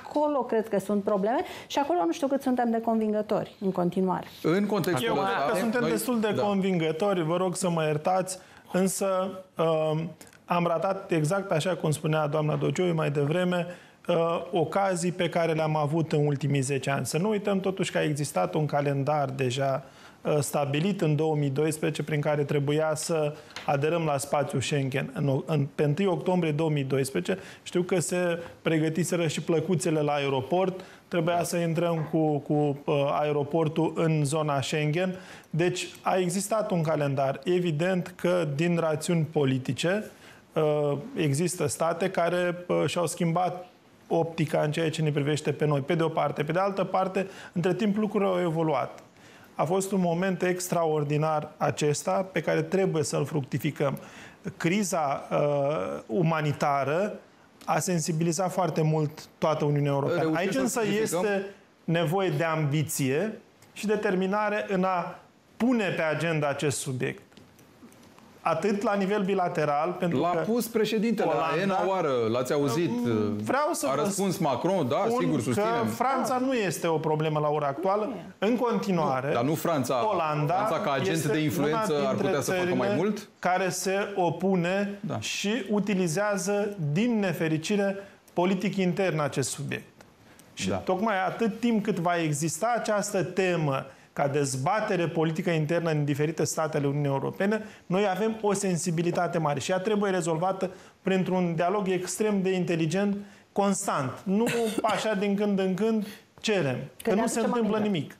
acolo cred că sunt probleme și acolo nu știu cât suntem de convingători în continuare. În contextul Eu cred că suntem destul de convingători, vă rog să mă iertați, însă am ratat, exact așa cum spunea doamna Dogioiu mai devreme, ocazii pe care le-am avut în ultimii 10 ani. Să nu uităm totuși că a existat un calendar deja stabilit în 2012 prin care trebuia să aderăm la spațiul Schengen. Pe 1 octombrie 2012 știu că se pregătiseră și plăcuțele la aeroport, trebuia să intrăm cu aeroportul în zona Schengen. Deci a existat un calendar. Evident că din rațiuni politice există state care și-au schimbat optica în ceea ce ne privește pe noi, pe de o parte. Pe de altă parte, între timp lucrurile au evoluat. A fost un moment extraordinar acesta pe care trebuie să-l fructificăm. Criza umanitară a sensibilizat foarte mult toată Uniunea Europeană. Aici însă este nevoie de ambiție și determinare în a pune pe agenda acest subiect. Atât la nivel bilateral, pentru că... L-a pus președintele la ena oară, l-ați auzit? Vreau să a răspuns Macron, da, sigur, susținem. Că Franța nu este o problemă la ora actuală. În continuare, dar nu Franța. Olanda Franța ca agent de influență ar putea să facă mai mult? Care se opune și utilizează, din nefericire, politic intern acest subiect. Și tocmai atât timp cât va exista această temă ca dezbatere politică internă în diferite state ale Uniunii Europene, noi avem o sensibilitate mare și ea trebuie rezolvată printr-un dialog extrem de inteligent, constant. Nu așa din când în când cerem, că nu se întâmplă nimic.